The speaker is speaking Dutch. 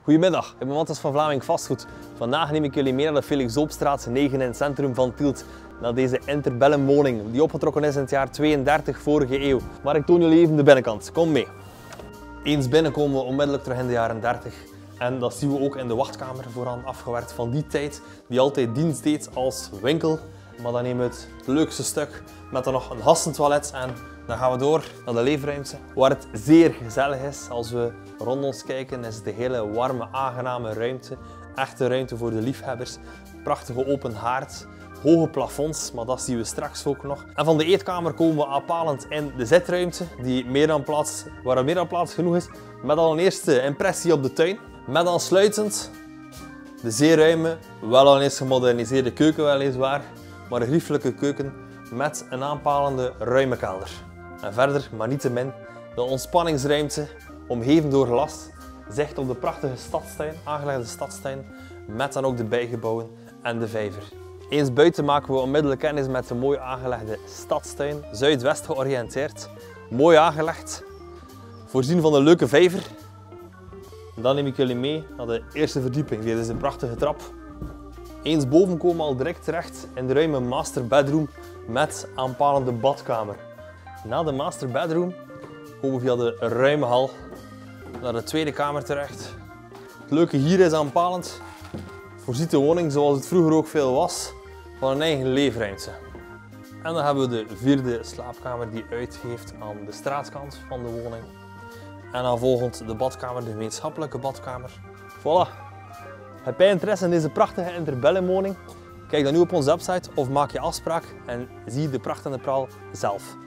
Goedemiddag, ik ben Matthias van Vlaming Vastgoed. Vandaag neem ik jullie mee naar de Felix Zoopstraat 9 in het centrum van Tielt. Naar deze interbellum woning die opgetrokken is in het jaar 32 vorige eeuw. Maar ik toon jullie even de binnenkant, kom mee. Eens binnen komen we onmiddellijk terug in de jaren 30. En dat zien we ook in de wachtkamer vooraan afgewerkt van die tijd. Die altijd dienst deed als winkel. Maar dan nemen we het leukste stuk met dan nog een gassentoilet en dan gaan we door naar de leefruimte, waar het zeer gezellig is. Als we rond ons kijken is het een hele warme, aangename ruimte. Echte ruimte voor de liefhebbers. Prachtige open haard, hoge plafonds, maar dat zien we straks ook nog. En van de eetkamer komen we aanpalend in de zitruimte, waar meer dan plaats genoeg is. Met al een eerste impressie op de tuin. Met aansluitend de zeer ruime, wel al eens gemoderniseerde keuken weliswaar, maar een geriefelijke keuken met een aanpalende ruime kelder. En verder, maar niettemin, de ontspanningsruimte, omgeven door glas, zicht op de prachtige stadstuin, aangelegde stadstuin, met dan ook de bijgebouwen en de vijver. Eens buiten maken we onmiddellijk kennis met de mooi aangelegde stadstuin, zuidwest georiënteerd, mooi aangelegd, voorzien van een leuke vijver. Dan neem ik jullie mee naar de eerste verdieping via deze prachtige trap. Eens boven komen we al direct terecht in de ruime master bedroom met aanpalende badkamer. Na de master bedroom komen we via de ruime hal naar de tweede kamer terecht. Het leuke hier is aanpalend, voorziet de woning zoals het vroeger ook veel was, van een eigen leefruimte. En dan hebben we de vierde slaapkamer die uitgeeft aan de straatkant van de woning. En dan volgend de badkamer, de gemeenschappelijke badkamer. Voilà! Heb jij interesse in deze prachtige interbellum woning? Kijk dan nu op onze website of maak je afspraak en zie de pracht en de praal zelf.